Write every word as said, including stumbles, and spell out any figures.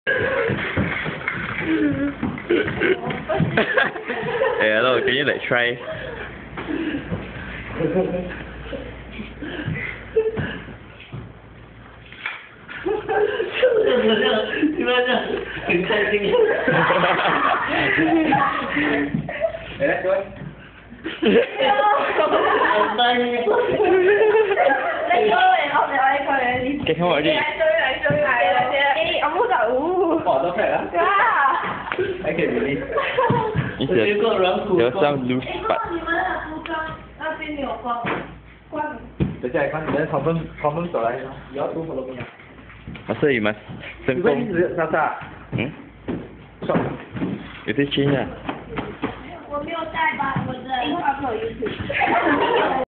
Hey, hello, can you like try? Gimana? Exciting. Eh, coy. Cái không ở đi. Ê, ông muốn đậu. Bỏ ra phải á? Dạ. Anh kể đi. It's a, there's some loose part. 等下看你们他们他们走来，要多少东西？ Masa you must 成你问功。 你是啥啥？ Hmm? 少。 You take change ah. 我没有带吧，我的 YouTube。